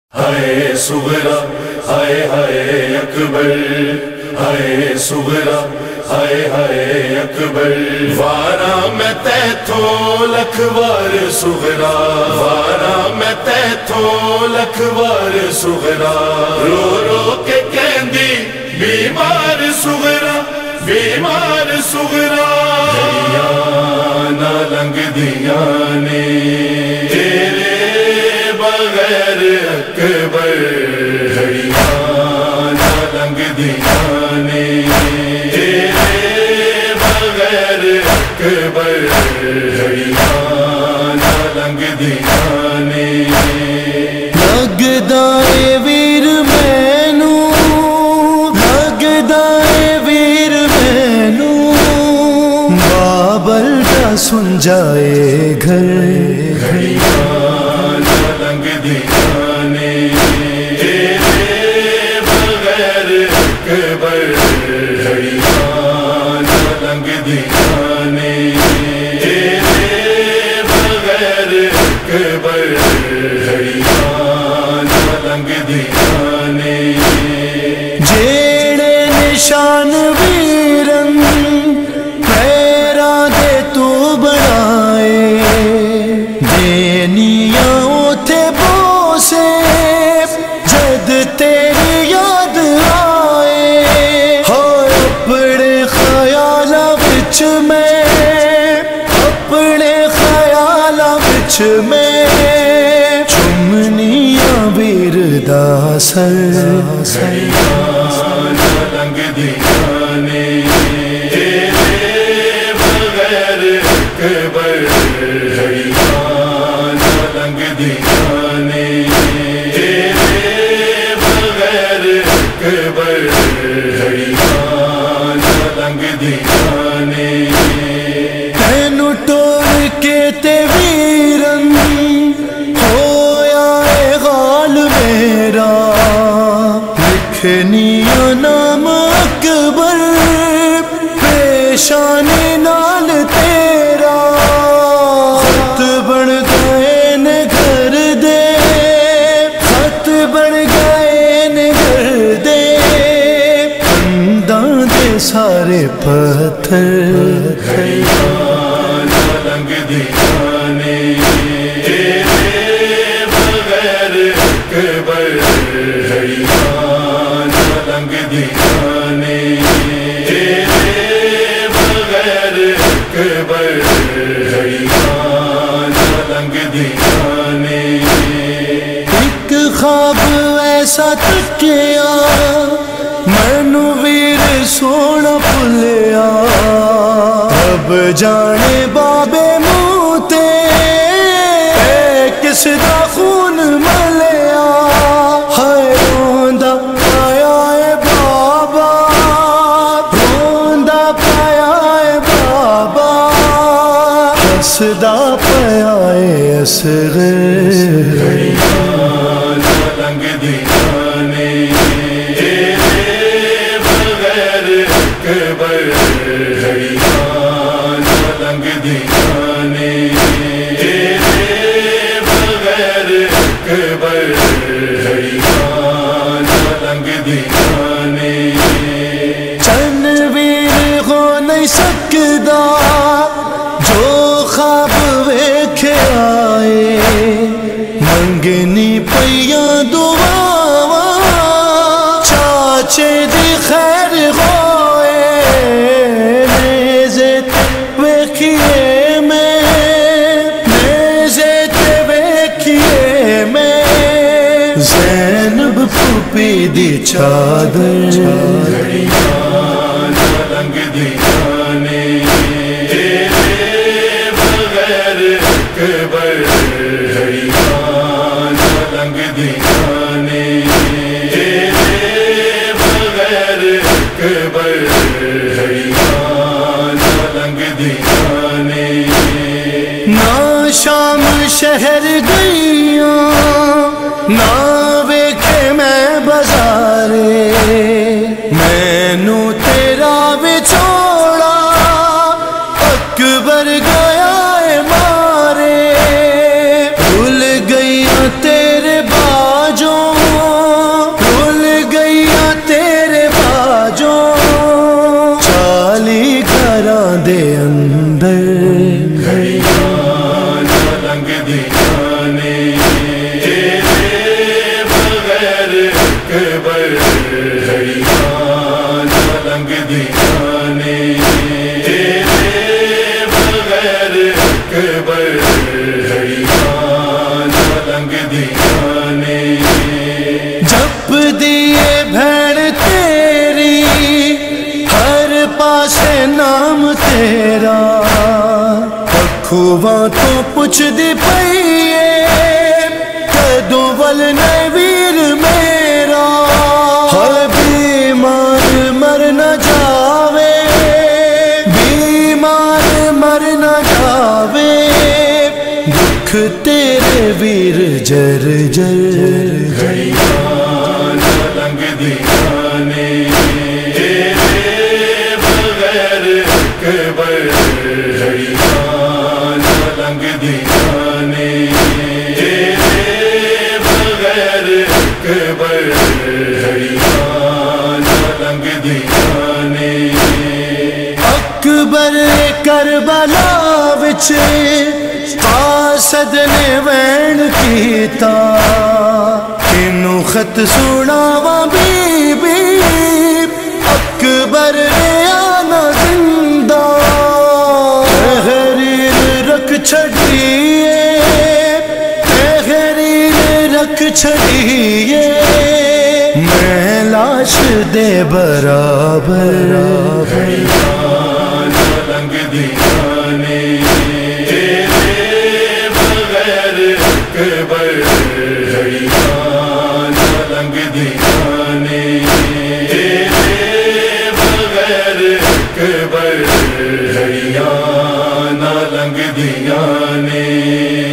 ہائے صغرا ہائے ہائے اکبر، ہائے صغرا ہائے ہائے اکبر، وارا میں تیتھوں لکھ وار صغرا، وارا میں تیتھوں لکھ وار صغرا، رو رو کے کہندی بیمار صغرا، بیمار صغرا، گھڑیاں نہ لنگ دیاں نے تیرے بغیر اکبر، گھڑیاں نہ لنگ دیاں نے تیرے بغیر اکبر، گھڑیاں نہ لنگ دیاں نے لگدا اے ویر مینوں، لگدا اے ویر مینوں، بابل دا سن جائے گھر، گھڑیاں نہ لنگ دیاں نے تیرے بغیر اکبر، گھڑیاں نہ لنگ دیاں نے تیرے بغیر اکبر، گھڑیاں نہ لنگ دیاں نے جیڑے نشان ویرن پیراں دے تو بنائے، دینیاں اوتھے بوسے جد تیری یاد آئے، ہائے اپنے خیالاں وچ میں، اپنے خیالاں وچ میں چمنیاں ویر دا سر، گھڑیاں نہ لنگ دیاں نے تیرے بغیر اکبر، گھڑیاں نہ لنگ دیاں نے تیرے بغیر اکبر، گھڑیاں نہ لنگ دیاں نے تینوں ٹور کے تے ویرن ہویا اے غال میرا، لکھنیاں نام اکبر پیشانی نال تیرا، خط بن گئے نے گھر دے، خط بن گئے نے گھر دے، کنداں دے سارے پتھر، گھڑیاں نہ لنگ دیاں نے تیرے بغیر اکبر، گھڑیاں نہ لنگ دیاں نے تیرے بغیر اکبر، گھڑیاں نہ لنگ دیاں نے ایک خواب ایسا تکیا مینوں ویر سونا بھلیا، رب جانے بابے منہ تے کس دا خون ملیا، ہائے روندا پایا اے بابا، روندا پایا اے بابا، ہسدا پایا اے اصغر، گھڑیاں نہ لنگ دیاں نے تیرے بغیر اکبر، گھڑیاں نہ لنگ دیاں نے تیرے بغیر اکبر، گھڑیاں نہ لنگ دیاں نے چن ویر ہو نہیں سکدا جو خواب ویکھیا اے، منگنی پیاں دعاواں چاچے دی خیر ہوئے، نیزے تے ویکھیے میں، نیزے تے ویکھیے میں زینب پھوپھی دی چادر، گھڑیاں نہ لنگ دیاں نے تیرے بغیر اکبر، گھڑیاں نہ لنگ دیاں نے تیرے بغیر اکبر، گھڑیاں نہ لنگ دیاں نے نہ شام شہر گئیاں، نہ ویکھے میں بازارے، مینوں تیرا وچھوڑا اکبر گیا اے مارے، بھول گئی تیرے باجوں اکبر گھڑیاں نہ لنگدیاں نے تیرے بغیر اکبر گھڑیاں نہ لنگدیاں نے جپ دیے بھیڑ تیری ہر پاسے نام تیرا کھواں تو پوچھ دی پئیے کدوں ول نے ویر میرا ہر بیمار مر نہ جاوے بیمار مر نہ جاوے دکھ تیرے ویر جر جر گھڑیاں نہ لنگدیاں نے تیرے بغیر اکبر گھڑیاں نہ لنگدیاں نے تیرے بغیر اکبر گھڑیاں نہ لنگدیاں نے اکبر کربلا وچ قاصد نے وین کیتا کنوں خط سناواں بی بی اکبر نے آنا زندہ تحریر رکھ چھڑیے تحریر رکھ چھڑیے میں لاش دے برابر گھڑیاں نہ لنگدیاں نے تیرے بغیر اکبر گھڑیاں نہ لنگدیاں نے تیرے بغیر اکبر گھڑیاں نہ لنگدیاں نے